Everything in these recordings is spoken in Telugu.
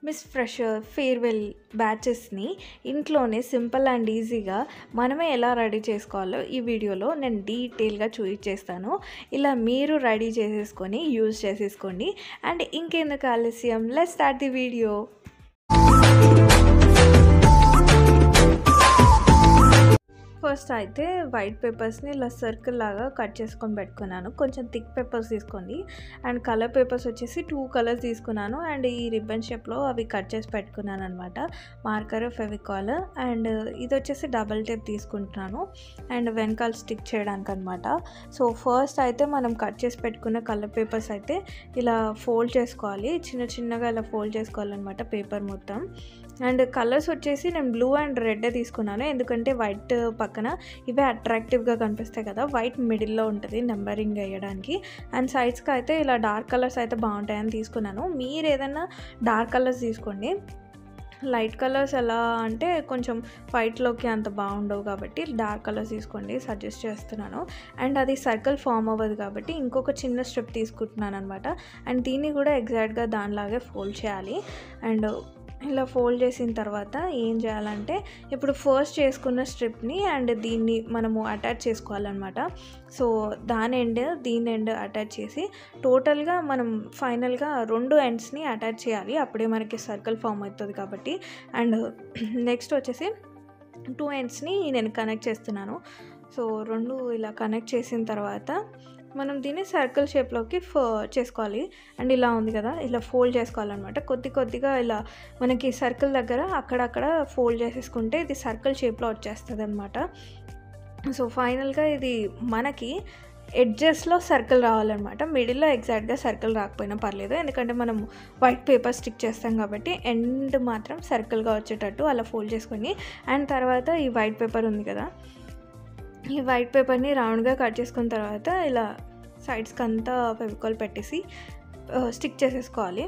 మిస్ ఫ్రెషర్, ఫేర్‌వెల్ బ్యాచెస్‌ని ఇంట్లోనే సింపుల్ అండ్ ఈజీగా మనమే ఎలా రెడీ చేసుకోవాలో ఈ వీడియోలో నేను డీటెయిల్‌గా చూయించేస్తాను. ఇలా మీరు రెడీ చేసేసుకొని యూజ్ చేసేసుకోండి. అండ్ ఇంకెందుకు ఆలస్యం, let's start the video. First అయితే వైట్ పేపర్స్ని ఇలా సర్కిల్ లాగా కట్ చేసుకొని పెట్టుకున్నాను. కొంచెం థిక్ పేపర్స్ తీసుకోండి. అండ్ కలర్ పేపర్స్ వచ్చేసి 2 కలర్స్ తీసుకున్నాను. అండ్ ఈ రిబ్బన్ షేప్లో అవి కట్ చేసి పెట్టుకున్నాను అనమాట. మార్కర్, ఫెవికాల్ అండ్ ఇది వచ్చేసి డబల్ టేప్ తీసుకుంటున్నాను. అండ్ వెనకాల స్టిక్ చేయడానికి అనమాట. సో ఫస్ట్ అయితే మనం కట్ చేసి పెట్టుకున్న కలర్ పేపర్స్ అయితే ఇలా ఫోల్డ్ చేసుకోవాలి. చిన్న చిన్నగా ఇలా ఫోల్డ్ చేసుకోవాలన్నమాట పేపర్ మొత్తం. అండ్ కలర్స్ వచ్చేసి నేను బ్లూ అండ్ రెడ్ తీసుకున్నాను. ఎందుకంటే వైట్ పక్కన ఇవే అట్రాక్టివ్గా కనిపిస్తాయి కదా. వైట్ మిడిల్లో ఉంటుంది నెంబరింగ్ వేయడానికి. అండ్ సైడ్స్కి అయితే ఇలా డార్క్ కలర్స్ అయితే బాగుంటాయని తీసుకున్నాను. మీరు ఏదైనా డార్క్ కలర్స్ తీసుకోండి. లైట్ కలర్స్ ఎలా అంటే కొంచెం వైట్లోకి అంత బాగుండవు కాబట్టి డార్క్ కలర్స్ తీసుకోండి సజెస్ట్ చేస్తున్నాను. అండ్ అది సర్కిల్ ఫామ్ అవ్వదు కాబట్టి ఇంకొక చిన్న స్ట్రిప్ తీసుకుంటున్నాను అనమాట. అండ్ దీన్ని కూడా ఎగ్జాక్ట్గా దానిలాగే ఫోల్డ్ చేయాలి. అండ్ ఇలా ఫోల్డ్ చేసిన తర్వాత ఏం చేయాలంటే ఇప్పుడు ఫస్ట్ చేసుకున్న స్ట్రిప్ని అండ్ దీన్ని మనము అటాచ్ చేసుకోవాలన్నమాట. సో దీని ఎండ్ అటాచ్ చేసి టోటల్గా మనం ఫైనల్గా 2 ఎండ్స్ని అటాచ్ చేయాలి. అప్పుడే మనకి సర్కిల్ ఫామ్ అవుతుంది కాబట్టి. అండ్ నెక్స్ట్ వచ్చేసి 2 ఎండ్స్ని నేను కనెక్ట్ చేస్తున్నాను. సో 2 ఇలా కనెక్ట్ చేసిన తర్వాత మనం దీన్ని సర్కిల్ షేప్లోకి చేసుకోవాలి. అండ్ ఇలా ఉంది కదా, ఇలా ఫోల్డ్ చేసుకోవాలన్నమాట. కొద్దిగా ఇలా మనకి సర్కిల్ దగ్గర అక్కడక్కడ ఫోల్డ్ చేసేసుకుంటే ఇది సర్కిల్ షేప్లో వచ్చేస్తుంది అనమాట. సో ఫైనల్గా ఇది మనకి ఎడ్జెస్లో సర్కిల్ రావాలన్నమాట. మిడిల్లో ఎగ్జాక్ట్గా సర్కిల్ రాకపోయినా పర్లేదు, ఎందుకంటే మనం వైట్ పేపర్ స్టిక్ చేస్తాం కాబట్టి ఎండ్ మాత్రం సర్కిల్గా వచ్చేటట్టు అలా ఫోల్డ్ చేసుకొని అండ్ తర్వాత ఈ వైట్ పేపర్ ఉంది కదా, ఈ వైట్ పేపర్ని రౌండ్గా కట్ చేసుకున్న తర్వాత ఇలా సైడ్స్కి అంతా ఫెవికాల్ పెట్టేసి స్టిక్ చేసేసుకోవాలి.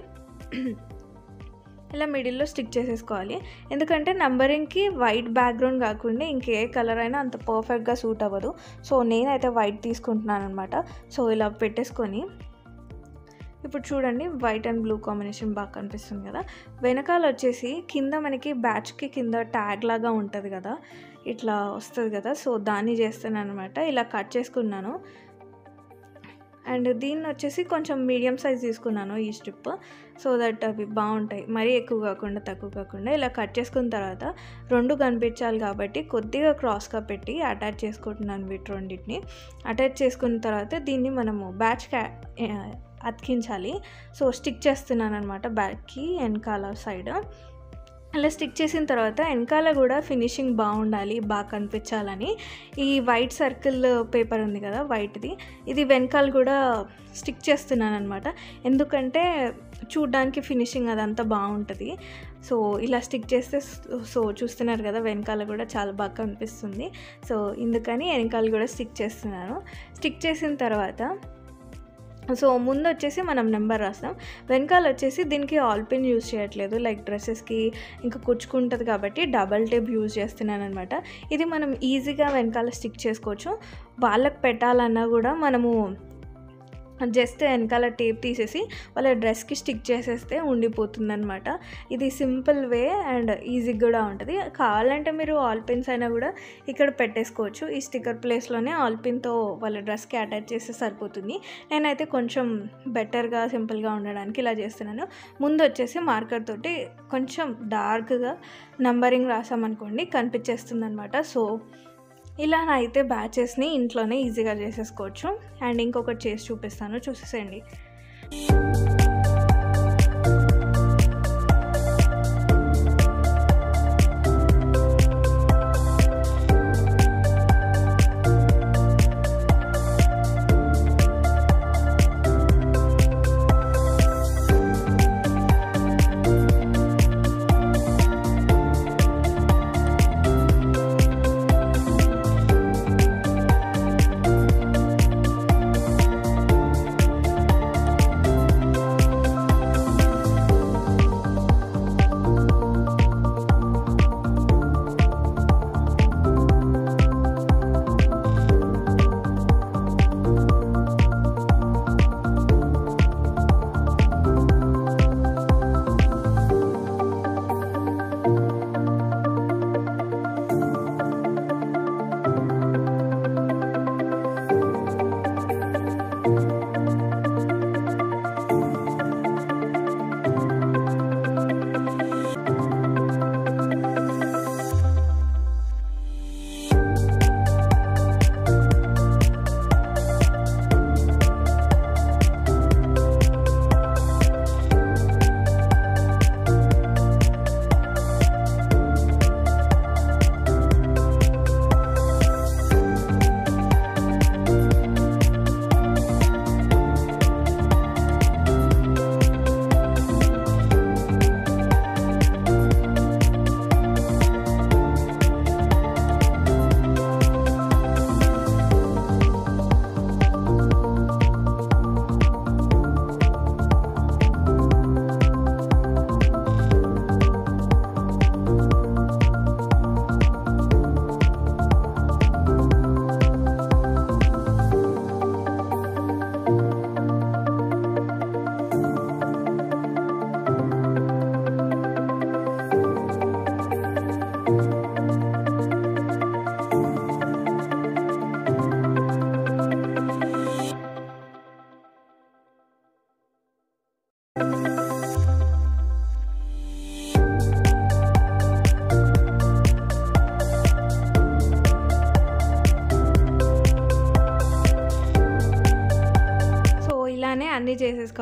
ఇలా మిడిల్లో స్టిక్ చేసేసుకోవాలి. ఎందుకంటే నంబరింగ్కి వైట్ బ్యాక్గ్రౌండ్ కాకుండా ఇంకే కలర్ అయినా అంత పర్ఫెక్ట్గా సూట్ అవ్వదు. సో నేనైతే వైట్ తీసుకుంటున్నాను అనమాట. సో ఇలా పెట్టేసుకొని ఇప్పుడు చూడండి వైట్ అండ్ బ్లూ కాంబినేషన్ బాగా కనిపిస్తుంది కదా. వెనకాల వచ్చేసి కింద మనకి బ్యాచ్కి కింద ట్యాగ్ లాగా ఉంటుంది కదా, ఇట్లా వస్తుంది కదా. సో దాన్ని చేస్తున్నాను అనమాట. ఇలా కట్ చేసుకున్నాను. అండ్ దీన్ని వచ్చేసి కొంచెం మీడియం సైజ్ తీసుకున్నాను ఈ స్ట్రిప్, సో దట్ అవి బాగుంటాయి. మరీ ఎక్కువ కాకుండా తక్కువ కాకుండా ఇలా కట్ చేసుకున్న తర్వాత 2 కనిపించాలి కాబట్టి కొద్దిగా క్రాస్గా పెట్టి అటాచ్ చేసుకుంటున్నాను. వీటి రెండింటిని అటాచ్ చేసుకున్న తర్వాత దీన్ని మనము బ్యాచ్కి అతికించాలి. సో స్టిక్ చేస్తున్నాను అనమాట బ్యాక్కి వెనకాల సైడ్. అలా స్టిక్ చేసిన తర్వాత వెనకాల కూడా ఫినిషింగ్ బాగుండాలి, బాగా కనిపించాలని ఈ వైట్ సర్కిల్ పేపర్ ఉంది కదా వైట్ది, ఇది వెనకాల కూడా స్టిక్ చేస్తున్నాను అనమాట. ఎందుకంటే చూడ్డానికి ఫినిషింగ్ అదంతా బాగుంటుంది. సో ఇలా స్టిక్ చేస్తే సో చూస్తున్నారు కదా వెనకాల కూడా చాలా బాగా కనిపిస్తుంది. సో ఇందుకని వెనకాల కూడా స్టిక్ చేస్తున్నాను. స్టిక్ చేసిన తర్వాత సో ముందు వచ్చేసి మనం నెంబర్ రాస్తాం, వెనకాల వచ్చేసి దీనికి ఆల్ పిన్ యూజ్ చేయట్లేదు. లైక్ డ్రెస్సెస్కి ఇంకా కుచ్చుకుంటుంది కాబట్టి డబల్ టేప్ యూజ్ చేస్తున్నాను అనమాట. ఇది మనం ఈజీగా వెనకాల స్టిక్ చేసుకోవచ్చు. వాళ్ళకి పెట్టాలన్నా కూడా మనము జస్ట్ వెనకాల టేప్ తీసేసి వాళ్ళ డ్రెస్కి స్టిక్ చేసేస్తే ఉండిపోతుంది అనమాట. ఇది సింపుల్ వే అండ్ ఈజీగా కూడా ఉంటుంది. కావాలంటే మీరు ఆల్ పిన్స్ అయినా కూడా ఇక్కడ పెట్టేసుకోవచ్చు. ఈ స్టిక్కర్ ప్లేస్లోనే ఆల్ పిన్తో వాళ్ళ డ్రెస్కి అటాచ్ చేస్తే సరిపోతుంది. నేనైతే కొంచెం బెటర్గా సింపుల్గా ఉండడానికి ఇలా చేస్తున్నాను. ముందు వచ్చేసి మార్కర్ తోటి కొంచెం డార్క్గా నంబరింగ్ రాసామనుకోండి కనిపించేస్తుంది అనమాట. సో ఇలా అయితే బ్యాచెస్ని ఇంట్లోనే ఈజీగా చేసేసుకోవచ్చు. అండ్ ఇంకొకటి చేసి చూపిస్తాను, చూసేసేయండి.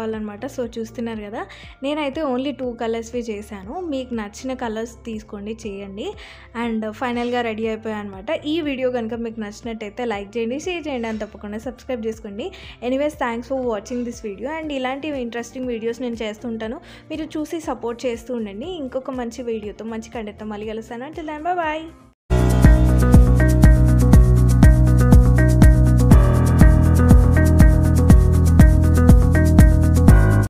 చేసుకోవాలన్నమాట. సో చూస్తున్నారు కదా, నేనైతే ఓన్లీ 2 కలర్స్వి చేశాను. మీకు నచ్చిన కలర్స్ తీసుకోండి, చేయండి. అండ్ ఫైనల్గా రెడీ అయిపోయాయి అనమాట. ఈ వీడియో కనుక మీకు నచ్చినట్టయితే లైక్ చేయండి, షేర్ చేయండి, అని తప్పకుండా సబ్స్క్రైబ్ చేసుకోండి. Anyways thanks for watching this video. And ఇలాంటి ఇంట్రెస్టింగ్ వీడియోస్ నేను చేస్తుంటాను, మీరు చూసి సపోర్ట్ చేస్తూ ఉండండి. ఇంకొక మంచి వీడియోతో మంచి కంటెంట్తో మళ్ళీ కలుస్తాను. అంటే దాని బాయ్.